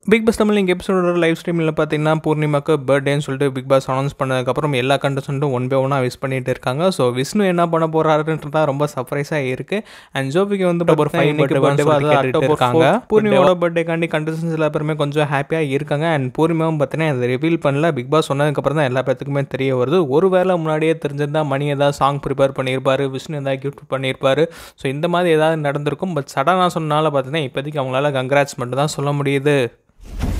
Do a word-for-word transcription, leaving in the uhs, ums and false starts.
Big pass Tamil இங்கே எபிசோட live ஸ்ட்ரீமில் பார்த்தீங்கன்னா பூர்ணிமாக்கு பர்த்டேன்னு சொல்லிட்டு பிக் பாஸ் அனௌன்ஸ் பண்ணதுக்கப்புறம் எல்லா கண்டஸ்டன்ட்டும் ஒன் பை ஒன்னாக விஷ் பண்ணிட்டு இருக்காங்க. ஸோ விஷ்ணு என்ன பண்ண போறாருன்றதா ரொம்ப சர்ப்ரைஸாக இருக்குது. அண்ட் ஜோபிக்கு வந்து ஒரு ஃபைவ் இன்னைக்கு பர்த்டே இருக்காங்க. பூர்ணிமாவோட பர்த்டேக்காண்டி கண்டஸ்டன்ஸ் எல்லா பேருமே கொஞ்சம் ஹாப்பியாக இருக்காங்க. அண்ட் பூர்ணிமாவும் பார்த்தீங்கன்னா அதை ரிவீல் பண்ணல. பிக் பாஸ் சொன்னதுக்கப்புறம் தான் எல்லா பேத்துக்குமே தெரிய வருது. ஒரு வேளை முன்னாடியே தெரிஞ்சிருந்தா மணி ஏதாவது சாங் ப்ரிப்பேர் பண்ணியிருப்பாரு, விஷ்ணு ஏதாவது கிஃப்ட் பண்ணியிருப்பாரு. ஸோ இந்த மாதிரி ஏதாவது நடந்திருக்கும். பட் சடனாக சொன்னால பார்த்தீங்கன்னா இப்போதைக்கு அவங்களால கங்க்ராட்ஸ் மட்டும் தான் சொல்ல முடியுது.